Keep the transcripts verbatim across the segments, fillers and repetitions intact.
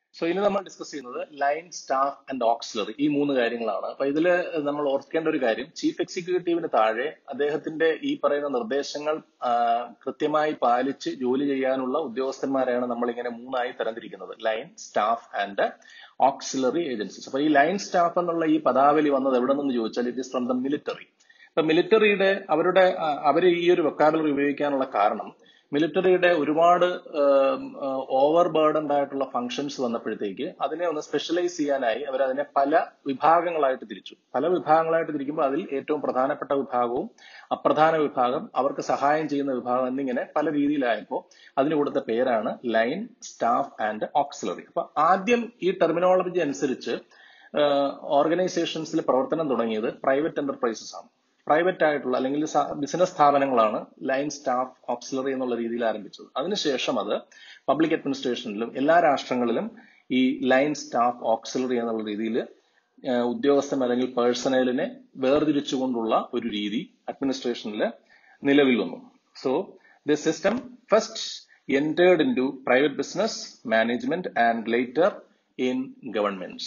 So ഇനി നമ്മൾ discuss ചെയ്യുന്നത് ലൈൻ, സ്റ്റാഫ് ആൻഡ് ഓക്സിലറി, ഈ മൂന്ന് കാര്യങ്ങളാണ്. അപ്പൊ ഇതില് നമ്മൾ ഓർക്കേണ്ട ഒരു കാര്യം, ചീഫ് എക്സിക്യൂട്ടീവിന് താഴെ അദ്ദേഹത്തിന്റെ ഈ പറയുന്ന നിർദ്ദേശങ്ങൾ ആ, കൃത്യമായി പാലിച്ച് ജോലി ചെയ്യാനുള്ള ഉദ്യോഗസ്ഥന്മാരെയാണ് നമ്മൾ ഇങ്ങനെ മൂന്നായി തരംതിരിക്കുന്നത്: line, staff and auxiliary agencies. അപ്പൊ ഈ ലൈൻ സ്റ്റാഫ് എന്നുള്ള ഈ പദാവലി വന്നത് എവിടെ നിന്ന് ചോദിച്ചാൽ it is from the military. ഇപ്പൊ മിലിറ്ററിയുടെ അവരുടെ അവർ ഈ ഒരു വൊക്കാബുലറി ഉപയോഗിക്കാനുള്ള കാരണം, മിലിറ്ററിയുടെ ഒരുപാട് ഓവർ ബേർഡൻഡ് ആയിട്ടുള്ള ഫങ്ഷൻസ് വന്നപ്പോഴത്തേക്ക് അതിനെ ഒന്ന് സ്പെഷ്യലൈസ് ചെയ്യാനായി അവർ അതിനെ പല വിഭാഗങ്ങളായിട്ട് തിരിച്ചു. പല വിഭാഗങ്ങളായിട്ട് തിരിക്കുമ്പോൾ അതിൽ ഏറ്റവും പ്രധാനപ്പെട്ട വിഭാഗവും അപ്രധാന വിഭാഗം, അവർക്ക് സഹായം ചെയ്യുന്ന വിഭാഗം എന്നിങ്ങനെ പല രീതിയിലായപ്പോൾ അതിന് കൊടുത്ത പേരാണ് ലൈൻ, സ്റ്റാഫ് ആൻഡ് ഓക്സിലറി. അപ്പൊ ആദ്യം ഈ ടെർമിനോളജി അനുസരിച്ച് ഓർഗനൈസേഷൻസിൽ പ്രവർത്തനം തുടങ്ങിയത് പ്രൈവറ്റ് എന്റർപ്രൈസസ് ആണ്. പ്രൈവറ്റ് ആയിട്ടുള്ള അല്ലെങ്കിൽ ബിസിനസ് സ്ഥാപനങ്ങളാണ് ലൈൻ, സ്റ്റാഫ്, ഓക്സിലറി എന്നുള്ള രീതിയിൽ ആരംഭിച്ചത്. അതിനുശേഷം അത് പബ്ലിക് അഡ്മിനിസ്ട്രേഷനിലും എല്ലാ രാഷ്ട്രങ്ങളിലും ഈ ലൈൻ, സ്റ്റാഫ്, ഓക്സിലറി എന്നുള്ള രീതിയിൽ ഉദ്യോഗസ്ഥൻ അല്ലെങ്കിൽ പേഴ്സണലിനെ വേർതിരിച്ചുകൊണ്ടുള്ള ഒരു രീതി അഡ്മിനിസ്ട്രേഷനിൽ നിലവിൽ വന്നു. So this system first entered into private business management and later in governments.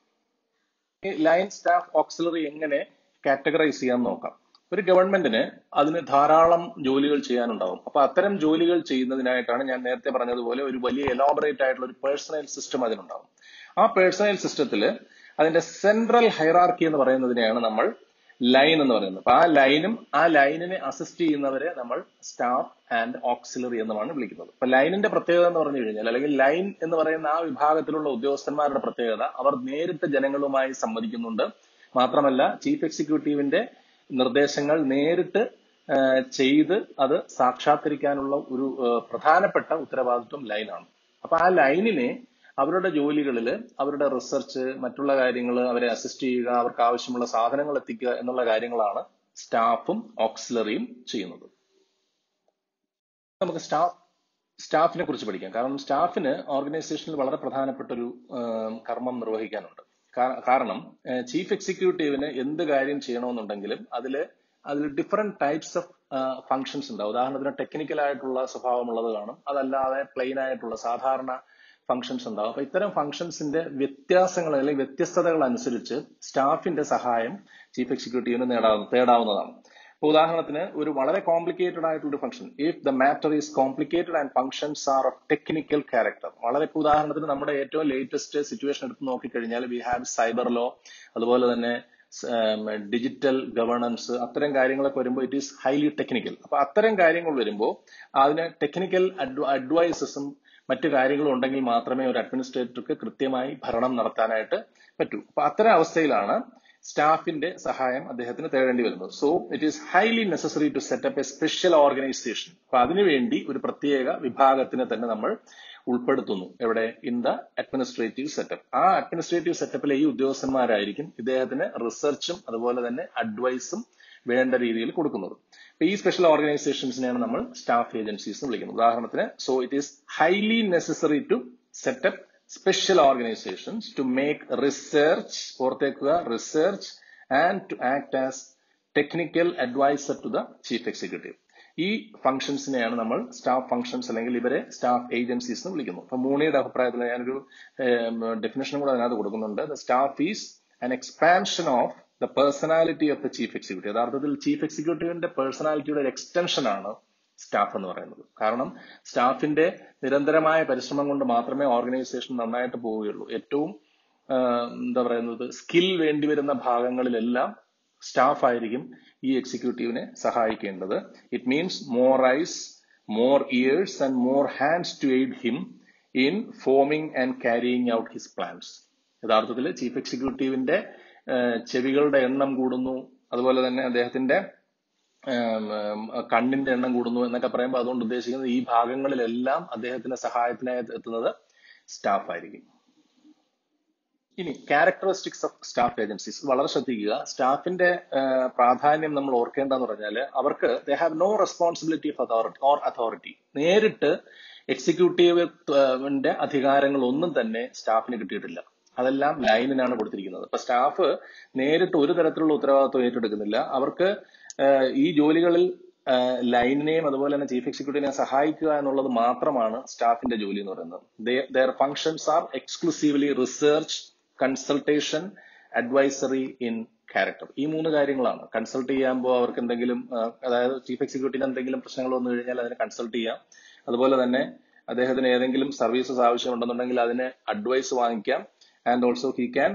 Line, staff, auxiliary എങ്ങനെ കാറ്റഗറൈസ് ചെയ്യാൻ നോക്കാം. ഒരു ഗവൺമെന്റിന് അതിന് ധാരാളം ജോലികൾ ചെയ്യാനുണ്ടാവും. അപ്പൊ അത്തരം ജോലികൾ ചെയ്യുന്നതിനായിട്ടാണ് ഞാൻ നേരത്തെ പറഞ്ഞതുപോലെ ഒരു വലിയ എലോബറേറ്റ് ആയിട്ടുള്ള ഒരു പേഴ്സണൽ സിസ്റ്റം അതിനുണ്ടാവും. ആ പേഴ്സണൽ സിസ്റ്റത്തിൽ അതിന്റെ സെൻട്രൽ ഹൈറാർക്കി എന്ന് പറയുന്നതിനെയാണ് നമ്മൾ ലൈൻ എന്ന് പറയുന്നത്. അപ്പൊ ആ ലൈനും ആ ലൈനിനെ അസിസ്റ്റ് ചെയ്യുന്നവരെ നമ്മൾ സ്റ്റാഫ് ആൻഡ് ഓക്സിലറി എന്നുമാണ് വിളിക്കുന്നത്. അപ്പൊ ലൈനിന്റെ പ്രത്യേകത എന്ന് പറഞ്ഞു കഴിഞ്ഞാൽ, അല്ലെങ്കിൽ ലൈൻ എന്ന് പറയുന്ന ആ വിഭാഗത്തിലുള്ള ഉദ്യോഗസ്ഥന്മാരുടെ പ്രത്യേകത, അവർ നേരിട്ട് ജനങ്ങളുമായി സംവദിക്കുന്നുണ്ട്. മാത്രമല്ല ചീഫ് എക്സിക്യൂട്ടീവിന്റെ നിർദ്ദേശങ്ങൾ നേരിട്ട് ചെയ്ത് അത് സാക്ഷാത്കരിക്കാനുള്ള ഒരു പ്രധാനപ്പെട്ട ഉത്തരവാദിത്വം ലൈനാണ്. അപ്പൊ ആ ലൈനിനെ അവരുടെ ജോലികളിൽ, അവരുടെ റിസർച്ച്, മറ്റുള്ള കാര്യങ്ങൾ, അവരെ അസിസ്റ്റ് ചെയ്യുക, അവർക്ക് ആവശ്യമുള്ള സാധനങ്ങൾ എത്തിക്കുക എന്നുള്ള കാര്യങ്ങളാണ് സ്റ്റാഫും ഓക്സിലറിയും ചെയ്യുന്നത്. നമുക്ക് സ്റ്റാഫ് സ്റ്റാഫിനെ കുറിച്ച് പഠിക്കാം. കാരണം സ്റ്റാഫിന് ഓർഗനൈസേഷനിൽ വളരെ പ്രധാനപ്പെട്ട ഒരു കർമ്മം നിർവഹിക്കാനുണ്ട്. കാരണം ചീഫ് എക്സിക്യൂട്ടീവിന് എന്ത് കാര്യം ചെയ്യണമെന്നുണ്ടെങ്കിലും അതില് അതിൽ ഡിഫറെന്റ് ടൈപ്സ് ഓഫ് ഫങ്ഷൻസ് ഉണ്ടാവും. ഉദാഹരണത്തിന് ടെക്നിക്കൽ ആയിട്ടുള്ള സ്വഭാവമുള്ളത് കാണും, അതല്ലാതെ പ്ലെയിൻ ആയിട്ടുള്ള സാധാരണ ഫങ്ഷൻസ് ഉണ്ടാവും. അപ്പൊ ഇത്തരം ഫങ്ഷൻസിന്റെ വ്യത്യാസങ്ങൾ അല്ലെങ്കിൽ വ്യത്യസ്തതകൾ അനുസരിച്ച് സ്റ്റാഫിന്റെ സഹായം ചീഫ് എക്സിക്യൂട്ടീവിന് നേടാവുന്ന തേടാവുന്നതാണ്. ഉദാഹരണത്തിന് ഒരു വളരെ കോംപ്ലിക്കേറ്റഡ് ആയിട്ടുള്ള ഒരു function, if the matter is complicated and functions are of technical character. വളരെ ഉദാഹരണത്തിന് നമ്മുടെ ഏറ്റവും ലേറ്റസ്റ്റ് സിറ്റുവേഷൻ എടുത്ത് നോക്കിക്കഴിഞ്ഞാൽ വി ഹാവ് സൈബർ ലോ, അതുപോലെ തന്നെ ഡിജിറ്റൽ ഗവേണൻസ്, അത്തരം കാര്യങ്ങളൊക്കെ വരുമ്പോൾ ഇറ്റ് ഈസ് ഹൈലി ടെക്നിക്കൽ. അപ്പൊ അത്തരം കാര്യങ്ങൾ വരുമ്പോൾ അതിന് ടെക്നിക്കൽ അഡ്വൈസസും മറ്റു കാര്യങ്ങളും ഉണ്ടെങ്കിൽ മാത്രമേ ഒരു അഡ്മിനിസ്ട്രേറ്റർക്ക് കൃത്യമായി ഭരണം നടത്താനായിട്ട് പറ്റൂ. അപ്പൊ അത്തരം അവസ്ഥയിലാണ് സ്റ്റാഫിന്റെ സഹായം അദ്ദേഹത്തിന് തേടേണ്ടി വരുന്നത്. So it is highly necessary to set up a special organisation. അപ്പൊ അതിനുവേണ്ടി ഒരു പ്രത്യേക വിഭാഗത്തിനെ തന്നെ നമ്മൾ ഉൾപ്പെടുത്തുന്നു. എവിടെ? In the administrative setup. ആ അഡ്മിനിസ്ട്രേറ്റീവ് സെറ്റപ്പിലെ ഈ ഉദ്യോഗസ്ഥന്മാരായിരിക്കും ഇദ്ദേഹത്തിന് റിസർച്ചും അതുപോലെ തന്നെ അഡ്വൈസും വേണ്ട രീതിയിൽ കൊടുക്കുന്നത്. അപ്പൊ ഈ സ്പെഷ്യൽ ഓർഗനൈസേഷൻസിനെയാണ് നമ്മൾ സ്റ്റാഫ് ഏജൻസീസ് എന്ന് വിളിക്കുന്നത്. ഉദാഹരണത്തിന്, so it is highly necessary to set up special organizations to make research, ഓർത്തേക്കുക, research and to act as technical advisor to the chief executive. ഈ ഫംഗ്ഷൻസിനെയാണ് നമ്മൾ സ്റ്റാഫ് ഫംഗ്ഷൻസ് അല്ലെങ്കിൽ ഇവരെ സ്റ്റാഫ് ഏജൻസീസ് എന്ന് വിളിക്കുന്നു. അപ്പൊ മൂണിയുടെ അഭിപ്രായത്തിൽ ഞാനൊരു ഡെഫിനേഷനും കൂടെ അതിനകത്ത് കൊടുക്കുന്നുണ്ട്. The staff is an expansion of the personality of the chief executive. യഥാർത്ഥത്തിൽ ചീഫ് എക്സിക്യൂട്ടീവിന്റെ പേഴ്സണാലിറ്റിയുടെ ഒരു എക്സ്റ്റൻഷൻ ആണ് സ്റ്റാഫ് എന്ന് പറയുന്നത്. കാരണം സ്റ്റാഫിന്റെ നിരന്തരമായ പരിശ്രമം കൊണ്ട് മാത്രമേ ഓർഗനൈസേഷൻ നന്നായിട്ട് പോവുകയുള്ളൂ. ഏറ്റവും എന്താ പറയുന്നത്, സ്കിൽ വേണ്ടിവരുന്ന ഭാഗങ്ങളിലെല്ലാം സ്റ്റാഫ് ആയിരിക്കും ഈ എക്സിക്യൂട്ടീവിനെ സഹായിക്കേണ്ടത്. It means more eyes, more ears and more hands to aid him in forming and carrying out his plans. യഥാർത്ഥത്തിൽ ചീഫ് എക്സിക്യൂട്ടീവിന്റെ ചെവികളുടെ എണ്ണം കൂടുന്നു, അതുപോലെ തന്നെ അദ്ദേഹത്തിന്റെ കണ്ണിന്റെ എണ്ണം കൂടുന്നു എന്നൊക്കെ പറയുമ്പോൾ അതുകൊണ്ട് ഉദ്ദേശിക്കുന്നത് ഈ ഭാഗങ്ങളിലെല്ലാം അദ്ദേഹത്തിന്റെ സഹായത്തിനായി എത്തുന്നത് സ്റ്റാഫ് ആയിരിക്കും. ഇനി ക്യാരക്ടറിസ്റ്റിക്സ് ഓഫ് സ്റ്റാഫ് ഏജൻസീസ് വളരെ ശ്രദ്ധിക്കുക. സ്റ്റാഫിന്റെ പ്രാധാന്യം നമ്മൾ ഓർക്കേണ്ടതെന്ന് പറഞ്ഞാൽ അവർക്ക് they have no responsibility of authority or authority. നേരിട്ട് എക്സിക്യൂട്ടീവിന്റെ അധികാരങ്ങൾ ഒന്നും തന്നെ സ്റ്റാഫിന് കിട്ടിയിട്ടില്ല. അതെല്ലാം ലൈനിനാണ് കൊടുത്തിരിക്കുന്നത്. അപ്പൊ സ്റ്റാഫ് നേരിട്ട് ഒരു തരത്തിലുള്ള ഉത്തരവാദിത്വം ഏറ്റെടുക്കുന്നില്ല. അവർക്ക് ഈ ജോലികളിൽ ലൈനിനെയും അതുപോലെ തന്നെ ചീഫ് എക്സിക്യൂട്ടീവിനെ സഹായിക്കുക എന്നുള്ളത് മാത്രമാണ് സ്റ്റാഫിന്റെ ജോലി എന്ന് പറയുന്നത്. Their functions are exclusively research, consultation, advisory in character. ഈ മൂന്ന് കാര്യങ്ങളാണ്. കൺസൾട്ട് ചെയ്യുമ്പോൾ അവർക്ക് എന്തെങ്കിലും, അതായത് ചീഫ് എക്സിക്യൂട്ടീവിന് എന്തെങ്കിലും പ്രശ്നങ്ങൾ വന്നു കഴിഞ്ഞാൽ അതിനെ കൺസൾട്ട് ചെയ്യാം. അതുപോലെ തന്നെ അദ്ദേഹത്തിന് ഏതെങ്കിലും സർവീസസ് ആവശ്യമുണ്ടെന്നുണ്ടെങ്കിൽ അതിന് അഡ്വൈസ് വാങ്ങിക്കാം. And also he can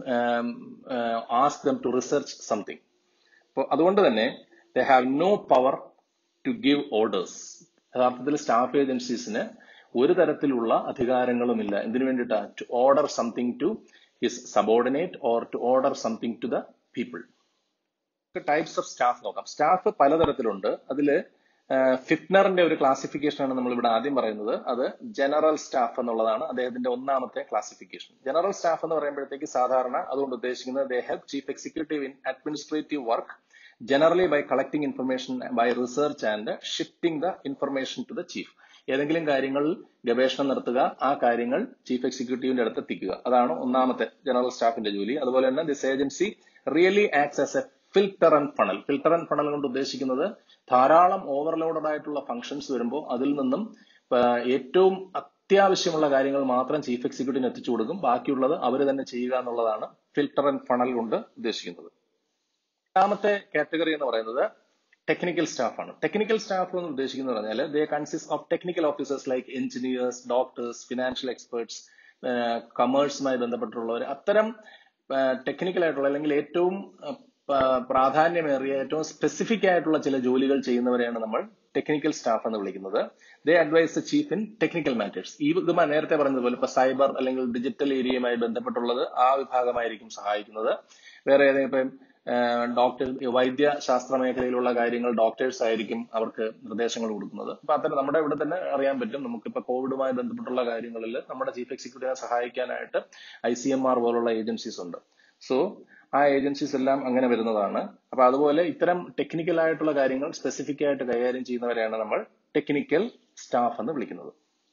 ask them to research something. അപ്പോൾ അതുകൊണ്ട് തന്നെ they have no power to give orders. യഥാർത്ഥത്തിൽ സ്റ്റാഫ് ഏജൻസീസിന് ഒരു തരത്തിലുള്ള അധികാരങ്ങളുമില്ല. എന്തിനു വേണ്ടിയിട്ടാണ്? To order something to his subordinate or to order something to the people. Types of staff നോക്കാം. സ്റ്റാഫ് പലതരത്തിലുണ്ട്. അതില് ഫിറ്റ്നറിന്റെ ഒരു ക്ലാസിഫിക്കേഷൻ ആണ് നമ്മൾ ഇവിടെ ആദ്യം പറയുന്നത്. അത് ജനറൽ സ്റ്റാഫ് എന്നുള്ളതാണ് അദ്ദേഹത്തിന്റെ ഒന്നാമത്തെ ക്ലാസിഫിക്കേഷൻ. ജനറൽ സ്റ്റാഫ് എന്ന് പറയുമ്പോഴത്തേക്ക് സാധാരണ അതുകൊണ്ട് ഉദ്ദേശിക്കുന്നത് they help chief executive in administrative work generally by collecting information by research and shifting the information to the chief. ഏതെങ്കിലും കാര്യങ്ങളിൽ ഗവേഷണം നടത്തുക, ആ കാര്യങ്ങൾ ചീഫ് എക്സിക്യൂട്ടീവിന്റെ അടുത്ത് എത്തിക്കുക. അതാണ് ഒന്നാമത്തെ ജനറൽ സ്റ്റാഫിന്റെ ജോലി. അതുപോലെ തന്നെ this agency really acts as a filter and funnel. Filter and funnel കൊണ്ട് ഉദ്ദേശിക്കുന്നത് ധാരാളം ഓവർലോഡഡ് ആയിട്ടുള്ള ഫംഗ്ഷൻസ് വരുമ്പോൾ അതിൽ നിന്നും ഏറ്റവും അത്യാവശ്യമുള്ള കാര്യങ്ങൾ മാത്രം ചീഫ് എക്സിക്യൂട്ടീവിന് എത്തിച്ചു കൊടുക്കും. ബാക്കിയുള്ളത് അവർ തന്നെ ചെയ്യുക എന്നുള്ളതാണ് ഫിൽട്ടർ ആൻഡ് ഫണൽ കൊണ്ട് ഉദ്ദേശിക്കുന്നത്. രണ്ടാമത്തെ കാറ്റഗറി എന്ന് പറയുന്നത് ടെക്നിക്കൽ സ്റ്റാഫ് ആണ്. ടെക്നിക്കൽ സ്റ്റാഫ് എന്ന് ഉദ്ദേശിക്കുന്നത് പറഞ്ഞാൽ they consist of technical officers like engineers, doctors, financial experts, കമേഴ്സുമായി ബന്ധപ്പെട്ടുള്ളവർ. അത്തരം ടെക്നിക്കൽ ആയിട്ടുള്ള അല്ലെങ്കിൽ ഏറ്റവും പ്രാധാന്യമേറിയ ഏറ്റവും സ്പെസിഫിക് ആയിട്ടുള്ള ചില ജോലികൾ ചെയ്യുന്നവരെയാണ് നമ്മൾ ടെക്നിക്കൽ സ്റ്റാഫ് എന്ന് വിളിക്കുന്നത്. They advise the chief in technical matters. ഈ ഇത് നേരത്തെ പറഞ്ഞതുപോലെ ഇപ്പൊ സൈബർ അല്ലെങ്കിൽ ഡിജിറ്റൽ ഏരിയയുമായി ബന്ധപ്പെട്ടുള്ളത് ആ വിഭാഗമായിരിക്കും സഹായിക്കുന്നത്. വേറെ ഏതെങ്കിലും ഡോക്ടർ വൈദ്യശാസ്ത്ര മേഖലയിലുള്ള കാര്യങ്ങൾ ഡോക്ടേഴ്സ് ആയിരിക്കും അവർക്ക് നിർദ്ദേശങ്ങൾ കൊടുക്കുന്നത്. അപ്പൊ അത്തരം നമ്മുടെ ഇവിടെ തന്നെ അറിയാൻ പറ്റും, നമുക്കിപ്പോ കോവിഡുമായി ബന്ധപ്പെട്ടുള്ള കാര്യങ്ങളിൽ നമ്മുടെ ചീഫ് എക്സിക്യൂട്ടീവിനെ സഹായിക്കാനായിട്ട് ഐ സി എം ആർ പോലുള്ള ഏജൻസീസ് ഉണ്ട്. സോ ആ ഏജൻസീസ് എല്ലാം അങ്ങനെ വരുന്നതാണ്. അപ്പൊ അതുപോലെ ഇത്തരം ടെക്നിക്കൽ ആയിട്ടുള്ള കാര്യങ്ങൾ സ്പെസിഫിക് ആയിട്ട് കൈകാര്യം ചെയ്യുന്നവരെയാണ് നമ്മൾ ടെക്നിക്കൽ സ്റ്റാഫ് എന്ന് വിളിക്കുന്നത്.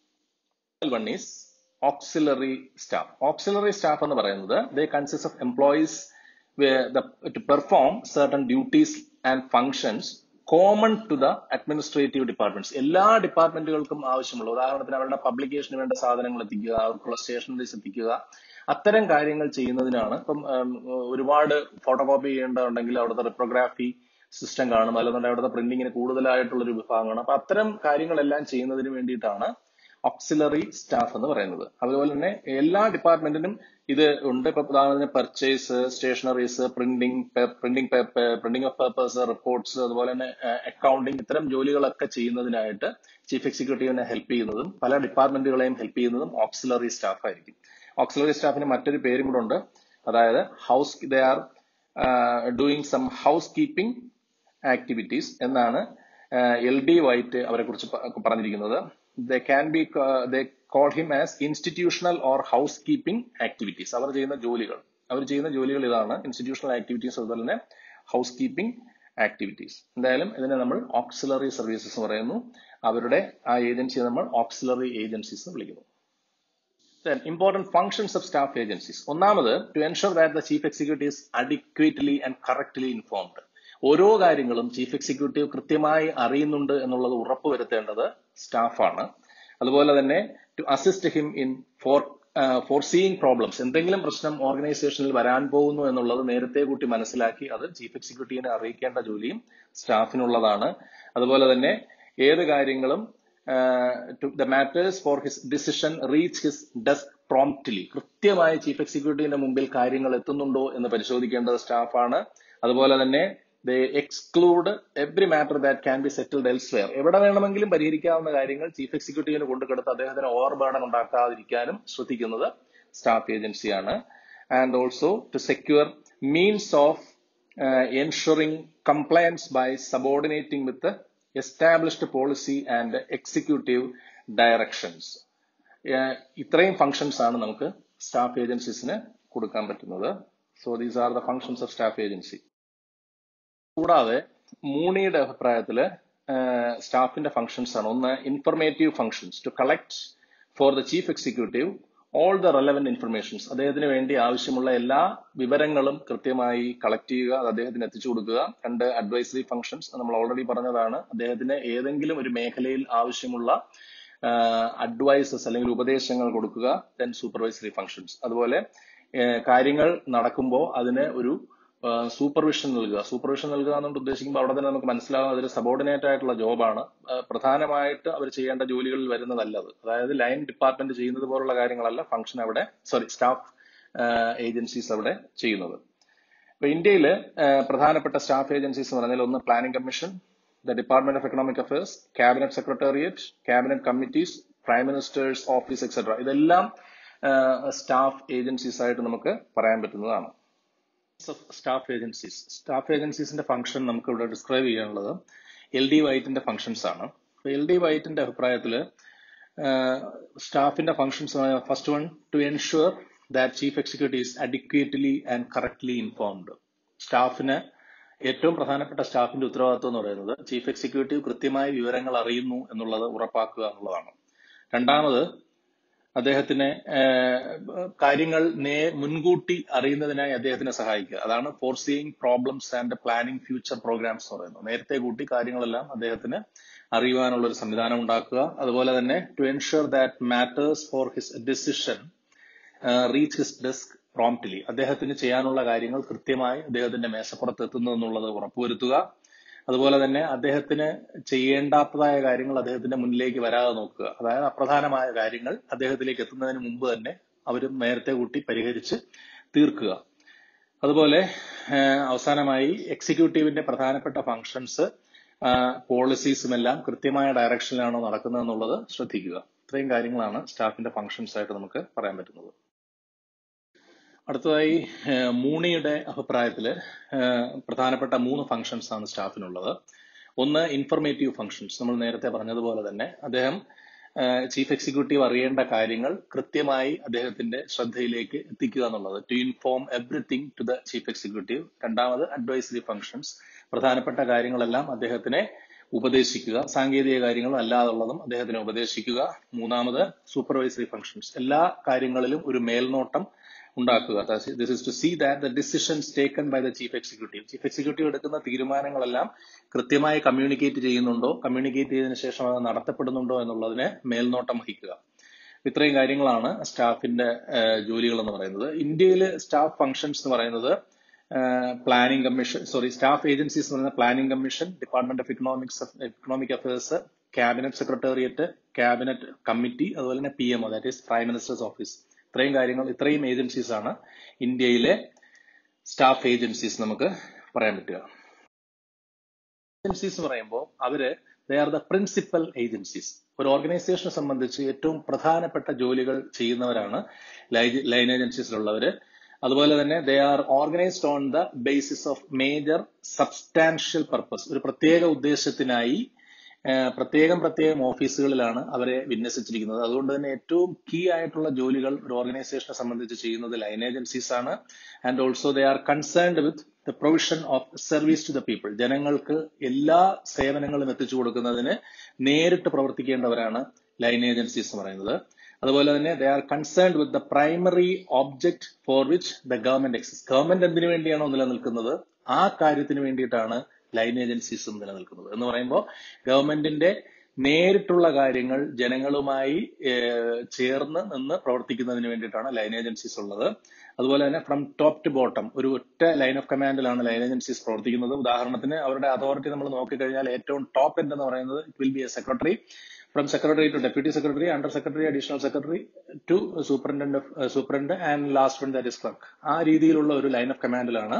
One is auxiliary staff. Auxiliary staff എന്ന് പറയുന്നത് they consist of employees The, to perform certain duties and functions common to the administrative departments. എല്ലാ ഡിപ്പാർട്ട്മെന്റുകൾക്കും ആവശ്യമുള്ള, ഉദാഹരണത്തിന് അവരുടെ പബ്ലിക്കേഷന് വേണ്ട സാധനങ്ങൾ എത്തിക്കുക, അവർക്കുള്ള സ്റ്റേഷനറീസ് എത്തിക്കുക, അത്തരം കാര്യങ്ങൾ ചെയ്യുന്നതിനാണ്. ഇപ്പം ഒരുപാട് ഫോട്ടോ കോപ്പി ചെയ്യേണ്ടതുണ്ടെങ്കിൽ അവിടുത്തെ റിപ്രോഗ്രാഫി സിസ്റ്റം കാണും, അല്ലെന്നുണ്ടെങ്കിൽ അവിടുത്തെ പ്രിന്റിങ്ങിന് കൂടുതലായിട്ടുള്ള ഒരു വിഭാഗമാണ്. അപ്പൊ അത്തരം കാര്യങ്ങളെല്ലാം ചെയ്യുന്നതിന് വേണ്ടിയിട്ടാണ് ഓക്സിലറി സ്റ്റാഫ് എന്ന് പറയുന്നത്. അതുപോലെ തന്നെ എല്ലാ ഡിപ്പാർട്ട്മെന്റിനും ഇത് ഉണ്ട്. ഇപ്പൊ ഉദാഹരണത്തിന് purchase, stationeries, printing printing printing of papers, reports, അതുപോലെ തന്നെ അക്കൗണ്ടിങ്, ഇത്തരം ജോലികളൊക്കെ ചെയ്യുന്നതിനായിട്ട് ചീഫ് എക്സിക്യൂട്ടീവിനെ ഹെൽപ്പ് ചെയ്യുന്നതും പല ഡിപ്പാർട്ട്മെന്റുകളെയും ഹെൽപ്പ് ചെയ്യുന്നതും ഓക്സിലറി സ്റ്റാഫ് ആയിരിക്കും. ഓക്സിലറി സ്റ്റാഫിന് മറ്റൊരു പേരും കൂടെ ഉണ്ട്, അതായത് house they are doing some housekeeping activities എന്നാണ് എൽ ഡി വൈറ്റ് അവരെ കുറിച്ച് പറഞ്ഞിരിക്കുന്നത്. They can be uh, they call him as institutional or housekeeping activities. അവർ ചെയ്യുന്ന ജോലികൾ അവർ ചെയ്യുന്ന ജോലികൾ ഇതാണ് ഇൻസ്റ്റിറ്റ്യൂഷണൽ ആക്ടിവിറ്റീസ്, അതുപോലെ തന്നെ ഹൗസ് കീപ്പിംഗ് ആക്ടിവിറ്റീസ്. എന്തായാലും ഇതിനെ നമ്മൾ ഓക്സിലറി സർവീസസ് എന്ന് പറയുന്നു. അവരുടെ ആ ഏജൻസിയെ നമ്മൾ ഓക്സിലറി ഏജൻസീസ് എന്ന് വിളിക്കുന്നു. Then important functions of staff agencies. ഒന്നാമത് to ensure that the chief executive is adequately and correctly informed. ഓരോ കാര്യങ്ങളും ചീഫ് എക്സിക്യൂട്ടീവ് കൃത്യമായി അറിയുന്നുണ്ട് എന്നുള്ളത് ഉറപ്പുവരുത്തേണ്ടത് സ്റ്റാഫാണ്. അതുപോലെ തന്നെ to assist him in for foreseeing problems. എന്തെങ്കിലും പ്രശ്നം ഓർഗനൈസേഷനിൽ വരാൻ പോകുന്നു എന്നുള്ളത് നേരത്തെ കൂട്ടി മനസ്സിലാക്കി അത് ചീഫ് എക്സിക്യൂട്ടീവിനെ അറിയിക്കേണ്ട ജോലിയും സ്റ്റാഫിനുള്ളതാണ്. അതുപോലെ തന്നെ ഏത് കാര്യങ്ങളും the matters for his decision reach his desk promptly. കൃത്യമായി ചീഫ് എക്സിക്യൂട്ടീവിന്റെ മുമ്പിൽ കാര്യങ്ങൾ എത്തുന്നുണ്ടോ എന്ന് പരിശോധിക്കേണ്ടത് സ്റ്റാഫാണ്. അതുപോലെ തന്നെ they exclude every matter that can be settled elsewhere. എവിടെ വേണമെങ്കിലും പരിഹരിക്കാവുന്ന കാര്യങ്ങൾ ചീഫ് എക്സിക്യൂട്ടീവിന് കൊണ്ടുകൊടുത്ത് അദ്ദേഹത്തിന് ഓവർ ബർഡൻ ഉണ്ടാക്കാതിരിക്കാനും ശ്രദ്ധിക്കുന്നത് സ്റ്റാഫ് ഏജൻസിയാണ്. And also to secure means of ensuring compliance by subordinating with established policy and executive directions. ഇത്രയും ഫങ്ഷൻസ് ആണ് നമുക്ക് സ്റ്റാഫ് ഏജൻസീസിന് കൊടുക്കാൻ പറ്റുന്നത്. So these are the functions of staff agency. കൂടാതെ മൂണിയുടെ അഭിപ്രായത്തില് സ്റ്റാഫിന്റെ ഫങ്ഷൻസ് ആണ്. ഒന്ന് informative functions, to collect for the chief executive all the relevant informations, അദ്ദേഹത്തിന് വേണ്ടി ആവശ്യമുള്ള എല്ലാ വിവരങ്ങളും കൃത്യമായി കളക്ട് ചെയ്യുക, അത് അദ്ദേഹത്തിന് എത്തിച്ചു കൊടുക്കുക. രണ്ട്, അഡ്വൈസറി ഫംഗ്ഷൻസ്, നമ്മൾ ഓൾറെഡി പറഞ്ഞതാണ്. അദ്ദേഹത്തിന് ഏതെങ്കിലും ഒരു മേഖലയിൽ ആവശ്യമുള്ള അഡ്വൈസസ് അല്ലെങ്കിൽ ഉപദേശങ്ങൾ കൊടുക്കുക. ദെൻ സൂപ്പർവൈസറി ഫംഗ്ഷൻസ്, അതുപോലെ കാര്യങ്ങൾ നടക്കുമ്പോൾ അതിന് ഒരു സൂപ്പർവിഷൻ നൽകുക. സൂപ്പർവിഷൻ നൽകുക എന്നുകൊണ്ട് ഉദ്ദേശിക്കുമ്പോൾ അവിടെ തന്നെ നമുക്ക് മനസ്സിലാകും അതൊരു സബോർഡിനേറ്റ് ആയിട്ടുള്ള ജോബാണ്. പ്രധാനമായിട്ട് അവർ ചെയ്യേണ്ട ജോലികളിൽ വരുന്നതല്ല അത്. അതായത് ലൈൻ ഡിപ്പാർട്ട്മെന്റ് ചെയ്യുന്നത് പോലുള്ള കാര്യങ്ങളല്ല ഫംഗ്ഷൻ അവിടെ സോറി സ്റ്റാഫ് ഏജൻസീസ് അവിടെ ചെയ്യുന്നത്. ഇപ്പൊ ഇന്ത്യയിൽ പ്രധാനപ്പെട്ട സ്റ്റാഫ് ഏജൻസീസ് എന്ന് പറഞ്ഞാൽ ഒന്ന് planning commission, the department of economic affairs, cabinet secretariat, cabinet committees, prime ministers office etcetera. ഇതെല്ലാം സ്റ്റാഫ് ഏജൻസീസ് ആയിട്ട് നമുക്ക് പറയാൻ പറ്റുന്നതാണ്. സ്റ്റാഫ് ഏജൻസീസ് സ്റ്റാഫ് ഏജൻസീസിന്റെ ഫംഗ്ഷൻ നമുക്ക് ഇവിടെ ഡിസ്ക്രൈബ് ചെയ്യാനുള്ളത് എൽ ഡി വൈറ്റിന്റെ ഫംഗ്ഷൻസ് ആണ്. എൽ ഡി വൈറ്റിന്റെ അഭിപ്രായത്തിൽ സ്റ്റാഫിന്റെ functions first one, to ensure that chief executive is adequately and correctly informed. സ്റ്റാഫിന് ഏറ്റവും പ്രധാനപ്പെട്ട സ്റ്റാഫിന്റെ ഉത്തരവാദിത്വം എന്ന് പറയുന്നത് ചീഫ് എക്സിക്യൂട്ടീവ് കൃത്യമായി വിവരങ്ങൾ അറിയുന്നു എന്നുള്ളത് ഉറപ്പാക്കുക എന്നുള്ളതാണ്. രണ്ടാമത്, അദ്ദേഹത്തിന് കാര്യങ്ങൾ മുൻകൂട്ടി അറിയുന്നതിനായി അദ്ദേഹത്തിനെ സഹായിക്കുക. അതാണ് foreseeing problems and planning future programmes എന്ന് പറയുന്നത്. നേരത്തെ കൂട്ടി കാര്യങ്ങളെല്ലാം അദ്ദേഹത്തിന് അറിയുവാനുള്ള ഒരു സംവിധാനം ഉണ്ടാക്കുക. അതുപോലെ തന്നെ to ensure that matters for his decision reach his desk promptly. അദ്ദേഹത്തിന് ചെയ്യാനുള്ള കാര്യങ്ങൾ കൃത്യമായി അദ്ദേഹത്തിന്റെ മേശപ്പുറത്ത് എത്തുന്നു എന്നുള്ളത് ഉറപ്പുവരുത്തുക. അതുപോലെ തന്നെ അദ്ദേഹത്തിന് ചെയ്യേണ്ടാത്തതായ കാര്യങ്ങൾ അദ്ദേഹത്തിന്റെ മുന്നിലേക്ക് വരാതെ നോക്കുക. അതായത് അപ്രധാനമായ കാര്യങ്ങൾ അദ്ദേഹത്തിലേക്ക് എത്തുന്നതിന് മുമ്പ് തന്നെ അവർ നേരത്തെ കൂട്ടി പരിഹരിച്ച് തീർക്കുക. അതുപോലെ അവസാനമായി എക്സിക്യൂട്ടീവിന്റെ പ്രധാനപ്പെട്ട ഫംഗ്ഷൻസ് പോളിസീസും എല്ലാം കൃത്യമായ ഡയറക്ഷനിലാണോ നടക്കുന്നത് എന്നുള്ളത് ശ്രദ്ധിക്കുക. ഇത്രയും കാര്യങ്ങളാണ് സ്റ്റാഫിന്റെ ഫംഗ്ഷൻസ് ആയിട്ട് നമുക്ക് പറയാൻ പറ്റുന്നത്. അടുത്തതായി മൂണിയുടെ അഭിപ്രായത്തിൽ പ്രധാനപ്പെട്ട മൂന്ന് ഫംഗ്ഷൻസ് ആണ് സ്റ്റാഫിനുള്ളത്. ഒന്ന്, ഇൻഫർമേറ്റീവ് ഫംഗ്ഷൻസ്. നമ്മൾ നേരത്തെ പറഞ്ഞതുപോലെ തന്നെ അദ്ദേഹം ചീഫ് എക്സിക്യൂട്ടീവ് അറിയേണ്ട കാര്യങ്ങൾ കൃത്യമായി അദ്ദേഹത്തിന്റെ ശ്രദ്ധയിലേക്ക് എത്തിക്കുക എന്നുള്ളത്, to inform everything to the chief executive. രണ്ടാമത്, അഡ്വൈസറി ഫംഗ്ഷൻസ്. പ്രധാനപ്പെട്ട കാര്യങ്ങളെല്ലാം അദ്ദേഹത്തിനെ ഉപദേശിക്കുക, സാങ്കേതിക കാര്യങ്ങളും അല്ലാതുള്ളതും അദ്ദേഹത്തിനെ ഉപദേശിക്കുക. മൂന്നാമത്, സൂപ്പർവൈസറി ഫംഗ്ഷൻസ്. എല്ലാ കാര്യങ്ങളിലും ഒരു മേൽനോട്ടം ഉണ്ടാക്കുക. This is to see that the decisions taken by the chief executive. Chief executive എടുക്കുന്ന തീരുമാനങ്ങളെല്ലാം കൃത്യമായി കമ്മ്യൂണിക്കേറ്റ് ചെയ്യുന്നുണ്ടോ, കമ്മ്യൂണിക്കേറ്റ് ചെയ്തതിനു ശേഷം അത് നടത്തപ്പെടുന്നുണ്ടോ എന്നുള്ളതിനെ മേൽനോട്ടം വഹിക്കുക. ഇത്രയും കാര്യങ്ങളാണ് സ്റ്റാഫിന്റെ ജോലികൾ എന്ന് പറയുന്നത്. ഇന്ത്യയിൽ സ്റ്റാഫ് ഫംഗ്ഷൻസ് എന്ന് പറയുന്നത് planning commission sorry staff agencies എന്ന് പറയുന്നത് planning commission, department of economics economic affairs, cabinet secretariat, cabinet committee, അതുപോലെ തന്നെ P M O that is prime ministers office. ഇത്രയും കാര്യങ്ങൾ ഇത്രയും ഏജൻസീസ് ആണ് ഇന്ത്യയിലെ സ്റ്റാഫ് ഏജൻസീസ് നമുക്ക് പറയാൻ പറ്റുക. ഏജൻസീസ് എന്ന് പറയുമ്പോൾ അവര് they are the principal agencies. ഒരു ഓർഗനൈസേഷനെ സംബന്ധിച്ച് ഏറ്റവും പ്രധാനപ്പെട്ട ജോലികൾ ചെയ്യുന്നവരാണ് ലൈൻ ഏജൻസീസിലുള്ളവര്. അതുപോലെ തന്നെ they are organised on the basis of major substantial purpose. ഒരു പ്രത്യേക ഉദ്ദേശത്തിനായി പ്രത്യേകം പ്രത്യേകം ഓഫീസുകളിലാണ് അവരെ വിന്യസിച്ചിരിക്കുന്നത്. അതുകൊണ്ട് തന്നെ ഏറ്റവും കീ ആയിട്ടുള്ള ജോലികൾ ഒരു ഓർഗനൈസേഷനെ സംബന്ധിച്ച് ചെയ്യുന്നത് ലൈൻ ഏജൻസീസ് ആണ്. And also they are concerned with the provision of service to the people. ജനങ്ങൾക്ക് എല്ലാ സേവനങ്ങളും എത്തിച്ചു കൊടുക്കുന്നതിന് നേരിട്ട് പ്രവർത്തിക്കേണ്ടവരാണ് ലൈൻ ഏജൻസീസ് എന്ന് പറയുന്നത്. അതുപോലെ തന്നെ they are concerned with the primary object for which the government exist. Government എന്തിനു വേണ്ടിയാണോ നിലനിൽക്കുന്നത് ആ കാര്യത്തിന് വേണ്ടിയിട്ടാണ് ലൈൻ ഏജൻസീസും നിലനിൽക്കുന്നത്. എന്ന് പറയുമ്പോൾ ഗവൺമെന്റിന്റെ നേരിട്ടുള്ള കാര്യങ്ങൾ ജനങ്ങളുമായി ചേർന്ന് നിന്ന് പ്രവർത്തിക്കുന്നതിന് വേണ്ടിയിട്ടാണ് ലൈൻ ഏജൻസീസ് ഉള്ളത്. അതുപോലെ തന്നെ ഫ്രം ടോപ്പ് ടു ബോട്ടം ഒരു ഒറ്റ ലൈൻ ഓഫ് കമാൻഡിലാണ് ലൈൻ ഏജൻസീസ് പ്രവർത്തിക്കുന്നത്. ഉദാഹരണത്തിന് അവരുടെ അതോറിറ്റി നമ്മൾ നോക്കിക്കഴിഞ്ഞാൽ ഏറ്റവും ടോപ്പ് എൻഡ് എന്ന് പറയുന്നത് it will be a secretary, from secretary to deputy secretary, under secretary, additional secretary to superintendent of superintendent and last one that is clerk. ആ രീതിയിലുള്ള ഒരു ലൈൻ ഓഫ് കമാൻഡിലാണ്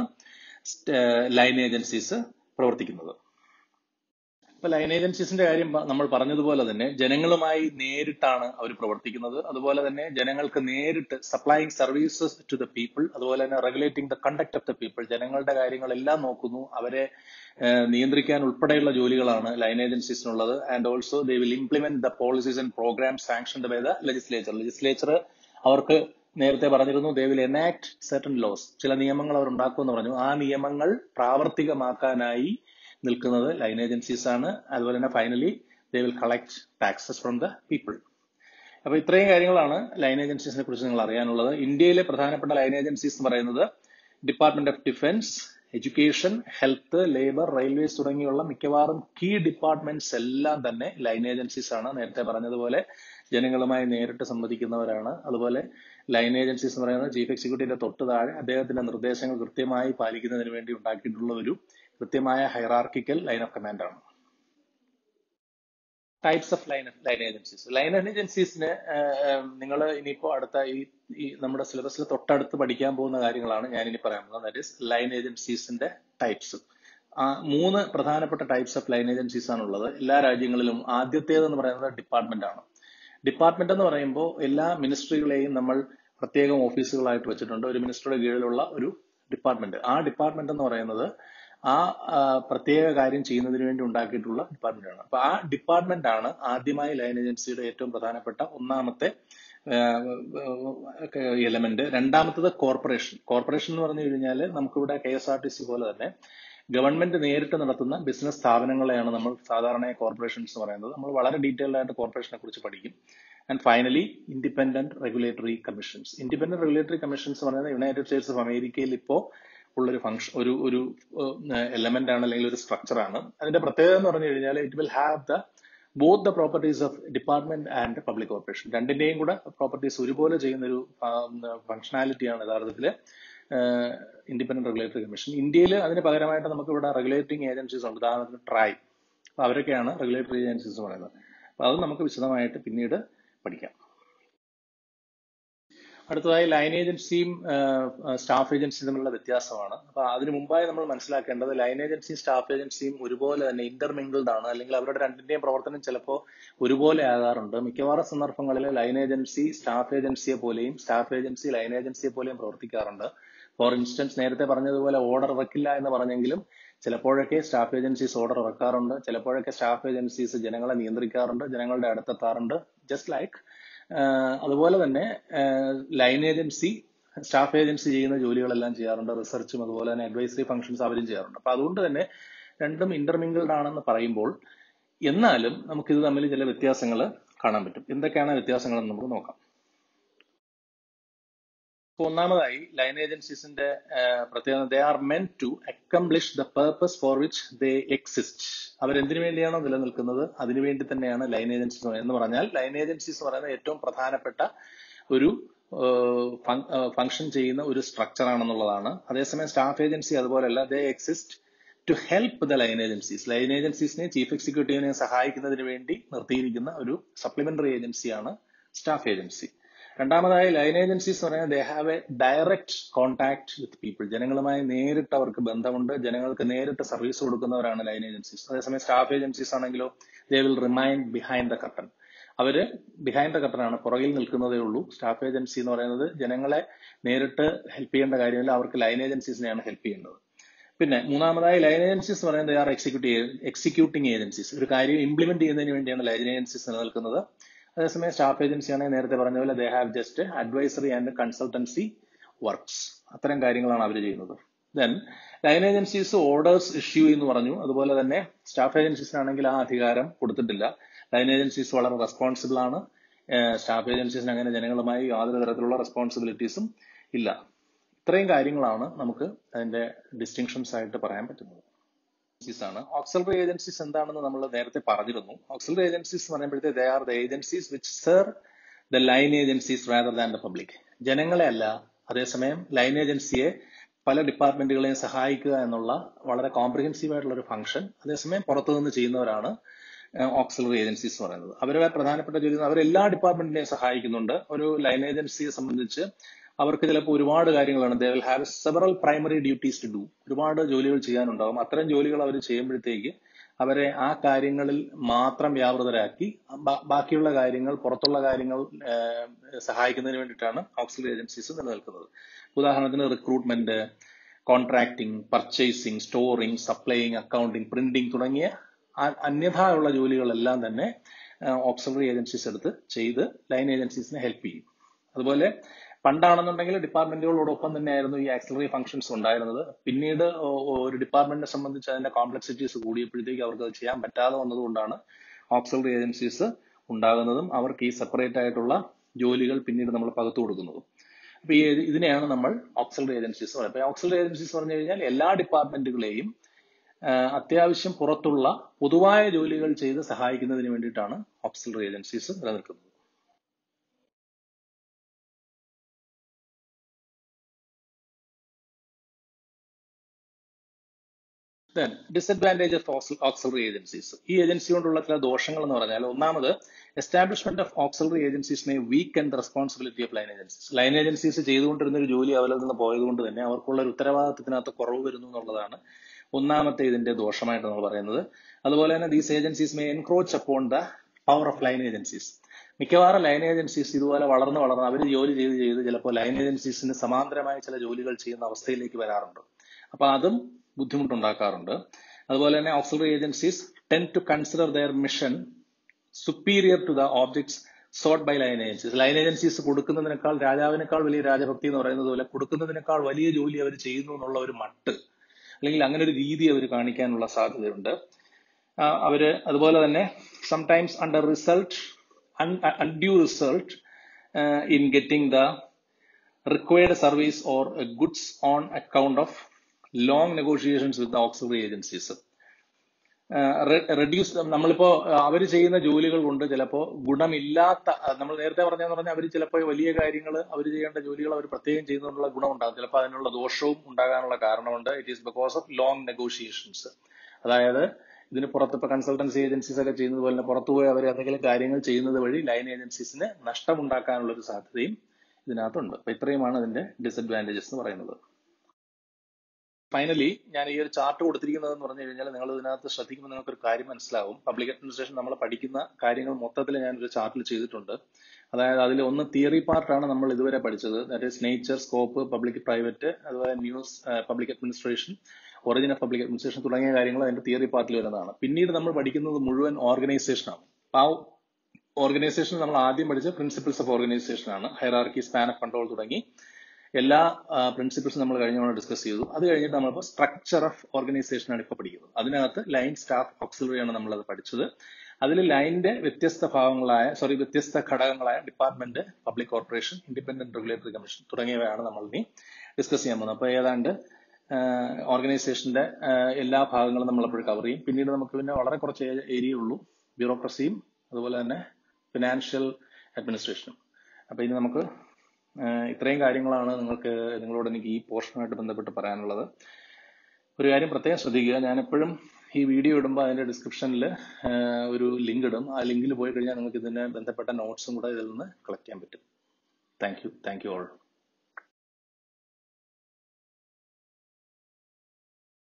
ലൈൻ ഏജൻസീസ് പ്രവർത്തിക്കുന്നത്. ഇപ്പൊ ലൈൻ ഏജൻസീസിന്റെ കാര്യം നമ്മൾ പറഞ്ഞതുപോലെ തന്നെ ജനങ്ങളുമായി നേരിട്ടാണ് അവർ പ്രവർത്തിക്കുന്നത്. അതുപോലെ തന്നെ ജനങ്ങൾക്ക് നേരിട്ട് supplying services to the people, അതുപോലെ തന്നെ regulating the conduct of the people. ജനങ്ങളുടെ കാര്യങ്ങളെല്ലാം നോക്കുന്നു, അവരെ നിയന്ത്രിക്കാൻ ഉൾപ്പെടെയുള്ള ജോലികളാണ് ലൈൻ ഏജൻസീസിനുള്ളത്. And also they will implement the policies and programs sanctioned by the legislature. Legislature അവർക്ക് നേരത്തെ പറഞ്ഞിരുന്നു they will enact certain laws. ചില നിയമങ്ങൾ അവർ ഉണ്ടാക്കുമെന്ന് പറഞ്ഞു. ആ നിയമങ്ങൾ പ്രാവർത്തികമാക്കാനായി നിൽക്കുന്നത് ലൈൻ ഏജൻസീസ് ആണ്. അതുപോലെ തന്നെ finally they will collect taxes from the people. അപ്പൊ ഇത്രയും കാര്യങ്ങളാണ് ലൈൻ ഏജൻസീസിനെ കുറിച്ച് നിങ്ങൾ അറിയാനുള്ളത്. ഇന്ത്യയിലെ പ്രധാനപ്പെട്ട ലൈൻ ഏജൻസീസ് എന്ന് പറയുന്നത് department of defence, education, health, labour, railways തുടങ്ങിയുള്ള മിക്കവാറും കീ ഡിപ്പാർട്ട്മെന്റ്സ് എല്ലാം തന്നെ ലൈൻ ഏജൻസീസ് ആണ്. നേരത്തെ പറഞ്ഞതുപോലെ ജനങ്ങളുമായി നേരിട്ട് സംവദിക്കുന്നവരാണ്. അതുപോലെ ലൈൻ ഏജൻസീസ് എന്ന് പറയുന്നത് ചീഫ് എക്സിക്യൂട്ടീവിന്റെ തൊട്ട് താഴെ അദ്ദേഹത്തിന്റെ നിർദ്ദേശങ്ങൾ കൃത്യമായി പാലിക്കുന്നതിന് വേണ്ടി ഉണ്ടാക്കിയിട്ടുള്ള ഒരു കൃത്യമായ ഹൈറാർക്കിക്കൽ ലൈൻ ഓഫ് കമാൻഡ് ആണ്. Types of line line agencies. Line ഏജൻസീസിന് നിങ്ങൾ ഇനിയിപ്പോ അടുത്ത ഈ നമ്മുടെ സിലബസിൽ തൊട്ടടുത്ത് പഠിക്കാൻ പോകുന്ന കാര്യങ്ങളാണ് ഞാൻ ഇനി പറയാൻ പോകുന്നത്. ദാറ്റ് ഈസ് ലൈൻ ഏജൻസീസിന്റെ ടൈപ്സ്. ആ മൂന്ന് പ്രധാനപ്പെട്ട ടൈപ്സ് ഓഫ് ലൈൻ ഏജൻസീസ് ആണുള്ളത് എല്ലാ രാജ്യങ്ങളിലും. ആദ്യത്തേതെന്ന് പറയുന്നത് ഡിപ്പാർട്ട്മെന്റ് ആണ്. ഡിപ്പാർട്ട്മെന്റ് എന്ന് പറയുമ്പോൾ എല്ലാ മിനിസ്ട്രികളെയും നമ്മൾ പ്രത്യേകം ഓഫീസുകളായിട്ട് വെച്ചിട്ടുണ്ട്. ഒരു മിനിസ്റ്ററുടെ കീഴിലുള്ള ഒരു ഡിപ്പാർട്ട്മെന്റ്. ആ ഡിപ്പാർട്ട്മെന്റ് എന്ന് പറയുന്നത് ആ പ്രത്യേക കാര്യം ചെയ്യുന്നതിന് വേണ്ടി ഉണ്ടാക്കിയിട്ടുള്ള ഡിപ്പാർട്ട്മെന്റ് ആണ്. അപ്പൊ ആ ഡിപ്പാർട്ട്മെന്റ് ആണ് ആദ്യമായി ലൈൻ ഏജൻസിയുടെ ഏറ്റവും പ്രധാനപ്പെട്ട ഒന്നാമത്തെ എലമെന്റ്. രണ്ടാമത്തത് കോർപ്പറേഷൻ. കോർപ്പറേഷൻ എന്ന് പറഞ്ഞു കഴിഞ്ഞാൽ നമുക്കിവിടെ K S R T C പോലെ തന്നെ ഗവൺമെന്റ് നേരിട്ട് നടത്തുന്ന ബിസിനസ് സ്ഥാപനങ്ങളെയാണ് നമ്മൾ സാധാരണ കോർപ്പറേഷൻസ് എന്ന് പറയുന്നത്. നമ്മൾ വളരെ ഡീറ്റെയിൽഡ് ആയിട്ട് കോർപ്പറേഷനെ കുറിച്ച് പഠിക്കും. And finally independent regulatory commissions. Independent regulatory commissions എന്ന് പറയുന്നത് യുണൈറ്റഡ് സ്റ്റേറ്റ്സ് ഓഫ് അമേരിക്കയിൽ ഇപ്പോൾ ഉള്ളൊരു ഫംഗ്ഷൻ ഒരു ഒരു എലമെന്റ് ആണ്, അല്ലെങ്കിൽ ഒരു സ്ട്രക്ചർ ആണ്. അതിന്റെ പ്രത്യേകത എന്ന് പറഞ്ഞു കഴിഞ്ഞാൽ it will have the both the properties of department and public corporation. രണ്ടിന്റെയും കൂടെ പ്രോപ്പർട്ടീസ് ഒരുപോലെ ചെയ്യുന്ന ഒരു ഫംഗ്ഷനാലിറ്റിയാണ് യഥാർത്ഥത്തിൽ ഇൻഡിപെൻഡന്റ് റെഗുലേറ്ററി കമ്മീഷൻ. ഇന്ത്യയിൽ അതിന് പകരമായിട്ട് നമുക്ക് ഇവിടെ റെഗുലേറ്റിംഗ് ഏജൻസീസ് ഉണ്ട്. ഉദാഹരണത്തിന് ട്രൈ. അപ്പൊ അവരൊക്കെയാണ് റെഗുലേറ്ററി ഏജൻസീസ് എന്ന് പറയുന്നത്. അപ്പൊ അത് നമുക്ക് വിശദമായിട്ട് പിന്നീട് പഠിക്കാം. അടുത്തതായി ലൈൻ ഏജൻസിയും സ്റ്റാഫ് ഏജൻസിയും തമ്മിലുള്ള വ്യത്യാസമാണ്. അപ്പൊ അതിനു മുമ്പായി നമ്മൾ മനസ്സിലാക്കേണ്ടത് ലൈൻ ഏജൻസിയും സ്റ്റാഫ് ഏജൻസിയും ഒരുപോലെ തന്നെ ഇന്റർമിംഗിൾഡ് ആണ്, അല്ലെങ്കിൽ അവരുടെ രണ്ടിന്റെയും പ്രവർത്തനം ചിലപ്പോൾ ഒരുപോലെ ആകാറുണ്ട്. മിക്കവാറും സന്ദർഭങ്ങളിൽ ലൈൻ ഏജൻസി സ്റ്റാഫ് ഏജൻസിയെ പോലെയും സ്റ്റാഫ് ഏജൻസി ലൈൻ ഏജൻസിയെ പോലെയും പ്രവർത്തിക്കാറുണ്ട്. ഫോർ ഇൻസ്റ്റൻസ് നേരത്തെ പറഞ്ഞതുപോലെ ഓർഡർ ഇറക്കില്ല എന്ന് പറഞ്ഞെങ്കിലും ചിലപ്പോഴൊക്കെ സ്റ്റാഫ് ഏജൻസീസ് ഓർഡർ ഇറക്കാറുണ്ട്. ചിലപ്പോഴൊക്കെ സ്റ്റാഫ് ഏജൻസീസ് ജനങ്ങളെ നിയന്ത്രിക്കാറുണ്ട്, ജനങ്ങളുടെ അടുത്തെത്താറുണ്ട്. ജസ്റ്റ് ലൈക്ക് അതുപോലെ തന്നെ ലൈൻ ഏജൻസി സ്റ്റാഫ് ഏജൻസി ചെയ്യുന്ന ജോലികളെല്ലാം ചെയ്യാറുണ്ട്. റിസർച്ചും അതുപോലെ തന്നെ അഡ്വൈസറി ഫംഗ്ഷൻസ് അവരും ചെയ്യാറുണ്ട്. അപ്പൊ അതുകൊണ്ട് തന്നെ രണ്ടും ഇന്റർമിംഗിൾഡ് ആണെന്ന് പറയുമ്പോൾ എന്നാലും നമുക്കിത് തമ്മിൽ ചില വ്യത്യാസങ്ങൾ കാണാൻ പറ്റും. എന്തൊക്കെയാണ് വ്യത്യാസങ്ങൾ എന്ന് നമുക്ക് നോക്കാം. അപ്പൊ ഒന്നാമതായി ലൈൻ ഏജൻസീസിന്റെ പ്രത്യേകത they are meant to accomplish the purpose for which they exist. അവരെന്തിനു വേണ്ടിയാണോ നിലനിൽക്കുന്നത് അതിനുവേണ്ടി തന്നെയാണ് ലൈൻ ഏജൻസീസ് എന്ന് പറഞ്ഞാൽ. ലൈൻ ഏജൻസീസ് എന്ന് പറയുന്നത് ഏറ്റവും പ്രധാനപ്പെട്ട ഒരു ഫംഗ്ഷൻ ചെയ്യുന്ന ഒരു സ്ട്രക്ചർ ആണെന്നുള്ളതാണ്. അതേസമയം സ്റ്റാഫ് ഏജൻസി അതുപോലെയല്ല. They exist to help the line agencies. Line ഏജൻസീസിനെ ചീഫ് എക്സിക്യൂട്ടീവിനെ സഹായിക്കുന്നതിന് വേണ്ടി നിർത്തിയിരിക്കുന്ന ഒരു സപ്ലിമെന്ററി ഏജൻസിയാണ് സ്റ്റാഫ് ഏജൻസി. രണ്ടാമതായി ലൈൻ ഏജൻസീസ് എന്ന് പറയുന്നത് they have a direct contact with people. ജനങ്ങളുമായി നേരിട്ട് അവർക്ക് ബന്ധമുണ്ട്. ജനങ്ങൾക്ക് നേരിട്ട് സർവീസ് കൊടുക്കുന്നവരാണ് ലൈൻ ഏജൻസീസ്. അതേസമയം സ്റ്റാഫ് ഏജൻസീസ് ആണെങ്കിലോ they will remain behind the curtain. അവര് ബിഹൈൻഡ് ദ കർട്ടൻ ആണ്, പുറകിൽ നിൽക്കുന്നതേ ഉള്ളൂ. സ്റ്റാഫ് ഏജൻസി എന്ന് പറയുന്നത് ജനങ്ങളെ നേരിട്ട് ഹെൽപ്പ് ചെയ്യേണ്ട കാര്യമില്ല, അവർക്ക് ലൈൻ ഏജൻസീസിനെയാണ് ഹെൽപ്പ് ചെയ്യേണ്ടത്. പിന്നെ മൂന്നാമതായി ലൈൻ ഏജൻസീസ് എന്ന് പറയുന്നത് ആർ എക്സിക്യൂട്ടീവ് എക്സിക്യൂട്ടിംഗ് ഏജൻസീസ്. ഒരു കാര്യം ഇംപ്ലിമെന്റ് ചെയ്യുന്നതിന് വേണ്ടിയാണ് ലൈൻ ഏജൻസീസ് നിലനിൽക്കുന്നത്. അതേസമയം സ്റ്റാഫ് ഏജൻസി ആണെങ്കിൽ നേരത്തെ പറഞ്ഞ പോലെ they have just advisory and consultancy works. അത്തരം കാര്യങ്ങളാണ് അവർ ചെയ്യുന്നത്. Then line agencies orders issue എന്ന് പറഞ്ഞു. അതുപോലെ തന്നെ സ്റ്റാഫ് ഏജൻസീസിനാണെങ്കിൽ ആ അധികാരം കൊടുത്തിട്ടില്ല. ലൈൻ ഏജൻസീസ് വളരെ റെസ്പോൺസിബിൾ ആണ്. സ്റ്റാഫ് ഏജൻസീസിന് അങ്ങനെ ജനങ്ങളുമായി യാതൊരു തരത്തിലുള്ള റെസ്പോൺസിബിലിറ്റീസും ഇല്ല. ഇത്രയും കാര്യങ്ങളാണ് നമുക്ക് അതിന്റെ ഡിസ്റ്റിങ്ഷൻസ് ആയിട്ട് പറയാൻ പറ്റുന്നത്. ആണ് ഓക്സിലറി ഏജൻസീസ് എന്താണെന്ന് നമ്മൾ നേരത്തെ പറഞ്ഞിരുന്നു. ഓക്സിലറി ഏജൻസീസ് എന്ന് പറയുമ്പോഴത്തേക്ക് they are the agencies which serve the line agencies rather than the public. ജനങ്ങളെ അല്ല, അതേസമയം ലൈൻ ഏജൻസിയെ പല ഡിപ്പാർട്ട്മെന്റുകളെയും സഹായിക്കുക എന്നുള്ള വളരെ കോംപ്രിഹെൻസീവ് ആയിട്ടുള്ള ഒരു ഫംഗ്ഷൻ അതേസമയം പുറത്തുനിന്ന് ചെയ്യുന്നവരാണ് ഓക്സിലറി ഏജൻസീസ് എന്ന് പറയുന്നത്. അവരുടെ പ്രധാനപ്പെട്ട ജോലി അവരെല്ലാ ഡിപ്പാർട്ട്മെന്റിനെയും സഹായിക്കുന്നുണ്ട്. ഒരു ലൈൻ ഏജൻസിയെ സംബന്ധിച്ച് അവർക്ക് ചിലപ്പോൾ ഒരുപാട് കാര്യങ്ങളാണ്. They will have several primary duties to do. ഒരുപാട് ജോലികൾ ചെയ്യാനുണ്ടാകും. അത്തരം ജോലികൾ അവർ ചെയ്യുമ്പോഴത്തേക്ക് അവരെ ആ കാര്യങ്ങളിൽ മാത്രം വ്യാപൃതരാക്കി ബാക്കിയുള്ള കാര്യങ്ങൾ പുറത്തുള്ള കാര്യങ്ങൾ സഹായിക്കുന്നതിന് വേണ്ടിയിട്ടാണ് ഓക്സിലറി ഏജൻസീസ് നിലനിൽക്കുന്നത്. ഉദാഹരണത്തിന് recruitment, contracting, purchasing, storing, supplying, accounting, printing തുടങ്ങിയ അന്യഥായുള്ള ജോലികളെല്ലാം തന്നെ ഓക്സിലറി ഏജൻസീസ് എടുത്ത് ചെയ്ത് ലൈൻ ഏജൻസീസിനെ ഹെൽപ്പ് ചെയ്യും. അതുപോലെ പണ്ടാണെന്നുണ്ടെങ്കിൽ ഡിപ്പാർട്ട്മെന്റുകളോടൊപ്പം തന്നെയായിരുന്നു ഈ ആക്സിലറി ഫംഗ്ഷൻസ് ഉണ്ടായിരുന്നത്. പിന്നീട് ഒരു ഡിപ്പാർട്ട്മെന്റിനെ സംബന്ധിച്ച് അതിന്റെ കോംപ്ലക്സിറ്റീസ് കൂടിയപ്പോഴത്തേക്ക് അവർക്ക് അത് ചെയ്യാൻ പറ്റാതെ വന്നതുകൊണ്ടാണ് ഓക്സിലറി ഏജൻസീസ് ഉണ്ടാകുന്നതും അവർക്ക് ഈ സെപ്പറേറ്റ് ആയിട്ടുള്ള ജോലികൾ പിന്നീട് നമ്മൾ പകർത്തു കൊടുക്കുന്നതും. അപ്പൊ ഈ ഇതിനെയാണ് നമ്മൾ ഓക്സിലറി ഏജൻസീസ് പറയുന്നത്. അപ്പൊ ഓക്സിലറി ഏജൻസീസ് പറഞ്ഞു കഴിഞ്ഞാൽ എല്ലാ ഡിപ്പാർട്ട്മെന്റുകളെയും അത്യാവശ്യം പുറത്തുള്ള പൊതുവായ ജോലികൾ ചെയ്ത് സഹായിക്കുന്നതിന് വേണ്ടിയിട്ടാണ് ഓക്സിലറി ഏജൻസീസ് നിലനിൽക്കുന്നത്. Then, disadvantage of auxiliary agencies. ഈ ഏജൻസി കൊണ്ടുള്ള ചില ദോഷങ്ങൾ എന്ന് പറഞ്ഞാൽ, ഒന്നാമത്, establishment of auxiliary agencies may weaken the responsibility of line agencies. Line agencies ചെയ്തുകൊണ്ടിരുന്ന ഒരു ജോലി അവരിൽ നിന്ന് പോയതുകൊണ്ട് തന്നെ അവർക്കുള്ള ഒരു ഉത്തരവാദിത്തത്തിനകത്ത് കുറവ് വരുന്നു എന്നുള്ളതാണ് ഒന്നാമത്തെ ഇതിന്റെ ദോഷമായിട്ട് നമ്മൾ പറയുന്നത്. അതുപോലെ തന്നെ these agencies may encroach upon the power of line agencies. മിക്കവാറും ലൈൻ ഏജൻസീസ് ഇതുപോലെ വളർന്ന് വളർന്ന് അവർ ജോലി ചെയ്ത് ചെയ്ത് ചിലപ്പോൾ ലൈൻ ഏജൻസീസിന് സമാന്തരമായ ചില ജോലികൾ ചെയ്യുന്ന അവസ്ഥയിലേക്ക് വരാറുണ്ട്. അപ്പൊ അതും ബുദ്ധിമുട്ടുണ്ടാക്കാറുണ്ട്. അതുപോലെ തന്നെ auxiliary agencies tend to consider their mission superior to the objects sought by line agencies. Line agencies കൊടുക്കുന്നതിനേക്കാൾ, രാജാവിനേക്കാൾ വലിയ രാജഭക്തി എന്ന് പറയുന്നത് പോലെ, കൊടുക്കുന്നതിനേക്കാൾ വലിയ ജോലി അവർ ചെയ്യുന്നു എന്നുള്ള ഒരു മട്ട്, അല്ലെങ്കിൽ അങ്ങനെ ഒരു രീതി അവർ കാണിക്കാനുള്ള സാധ്യതയുണ്ട്. അവര് അതുപോലെ തന്നെ sometimes under result undue result in getting the required service or goods on account of long negotiations with auxiliary agencies. Reduce നമ്മളിപ്പോ അവർ ചെയ്യുന്ന ജോലികൾ കൊണ്ട് ചിലപ്പോൾ ഗുണമില്ലാത്ത, നമ്മൾ നേരത്തെ പറഞ്ഞതെന്ന് പറഞ്ഞാൽ അവർ ചിലപ്പോൾ വലിയ കാര്യങ്ങൾ, അവർ ചെയ്യേണ്ട ജോലികൾ അവർ പ്രത്യേകം ചെയ്യുന്നതിനുള്ള ഗുണം ഉണ്ടാകും, ചിലപ്പോൾ അതിനുള്ള ദോഷവും ഉണ്ടാകാനുള്ള കാരണമുണ്ട്. It is because of long negotiations. അതായത് ഇതിന് പുറത്ത് ഇപ്പൊ കൺസൾട്ടൻസി ഏജൻസീസ് ഒക്കെ ചെയ്യുന്നത് പോലെ തന്നെ പുറത്തുപോയി അവർ എന്തെങ്കിലും കാര്യങ്ങൾ ചെയ്യുന്നത് വഴി ലൈൻ ഏജൻസീസിന് നഷ്ടമുണ്ടാക്കാനുള്ള ഒരു സാധ്യതയും ഇതിനകത്തുണ്ട്. അപ്പൊ ഇത്രയുമാണ് അതിന്റെ ഡിസഡ്വാൻറ്റേജസ് എന്ന് പറയുന്നത്. ഫൈനലി, ഞാൻ ഈ ഒരു ചാർട്ട് കൊടുത്തിരിക്കുന്നത് എന്ന് പറഞ്ഞു കഴിഞ്ഞാൽ, നിങ്ങൾ ഇതിനകത്ത് ശ്രദ്ധിക്കുമ്പോൾ നിങ്ങൾക്ക് ഒരു കാര്യം മനസ്സിലാവും. പബ്ലിക് അഡ്മിനിസ്ട്രേഷൻ നമ്മൾ പഠിക്കുന്ന കാര്യങ്ങൾ മൊത്തത്തിൽ ഞാനൊരു ചാർട്ടിൽ ചെയ്തിട്ടുണ്ട്. അതായത് അതിൽ ഒന്ന് തിയറി പാർട്ടാണ് നമ്മൾ ഇതുവരെ പഠിച്ചത്, that is nature, scope, public private, അതുപോലെ news, public administration, origin of public administration തുടങ്ങിയ കാര്യങ്ങൾ അതിന്റെ തിയറി പാർട്ടിൽ വരുന്നതാണ്. പിന്നീട് നമ്മൾ പഠിക്കുന്നത് മുഴുവൻ ഓർഗനൈസേഷനാണ്. ആ ഓർഗനൈസേഷൻ നമ്മൾ ആദ്യം പഠിച്ച പ്രിൻസിപ്പിൾസ് ഓഫ് ഓർഗനൈസേഷൻ ആണ്. ഹൈറാർക്കി, സ്പാൻ ഓഫ് കൺട്രോൾ തുടങ്ങി എല്ലാ പ്രിൻസിപ്പിൾസും നമ്മൾ കഴിഞ്ഞ തവണ ഡിസ്കസ് ചെയ്തു. അത് കഴിഞ്ഞിട്ട് നമ്മളിപ്പോൾ സ്ട്രക്ചർ ഓഫ് ഓർഗനൈസേഷൻ ആണ് ഇപ്പോൾ പഠിക്കുന്നത്. അതിനകത്ത് ലൈൻ, സ്റ്റാഫ്, ഓക്സിലറി ആണ് നമ്മളത് പഠിച്ചത്. അതിൽ ലൈനിന്റെ വ്യത്യസ്ത ഭാഗങ്ങളായ സോറി വ്യത്യസ്ത ഘടകങ്ങളായ department, public corporation, independent regulatory commission തുടങ്ങിയവയാണ് നമ്മൾ ഇനി ഡിസ്കസ് ചെയ്യാൻ പോകുന്നത്. അപ്പോൾ ഏതാണ്ട് ഓർഗനൈസേഷന്റെ എല്ലാ ഭാഗങ്ങളും നമ്മളപ്പോഴും കവർ ചെയ്യും. പിന്നീട് നമുക്ക് പിന്നെ വളരെ കുറച്ച് ഏരിയ ഉള്ളൂ, ബ്യൂറോക്രസിയും അതുപോലെ തന്നെ ഫിനാൻഷ്യൽ അഡ്മിനിസ്ട്രേഷനും. അപ്പൊ ഇനി നമുക്ക് ഇത്രയും കാര്യങ്ങളാണ് നിങ്ങൾക്ക് നിങ്ങളോട് എനിക്ക് ഈ പോർഷനുമായിട്ട് ബന്ധപ്പെട്ട് പറയാനുള്ളത്. ഒരു കാര്യം പ്രത്യേകം ശ്രദ്ധിക്കുക, ഞാൻ എപ്പോഴും ഈ വീഡിയോ ഇടുമ്പോൾ അതിന്റെ ഡിസ്ക്രിപ്ഷനിൽ ഒരു ലിങ്ക് ഇടും. ആ ലിങ്കിൽ പോയി കഴിഞ്ഞാൽ നിങ്ങൾക്ക് ഇതിനെ ബന്ധപ്പെട്ട നോട്ട്സും കൂടെ ഇതിൽ നിന്ന് കളക്ട് ചെയ്യാൻ പറ്റും. Thank you thank you all.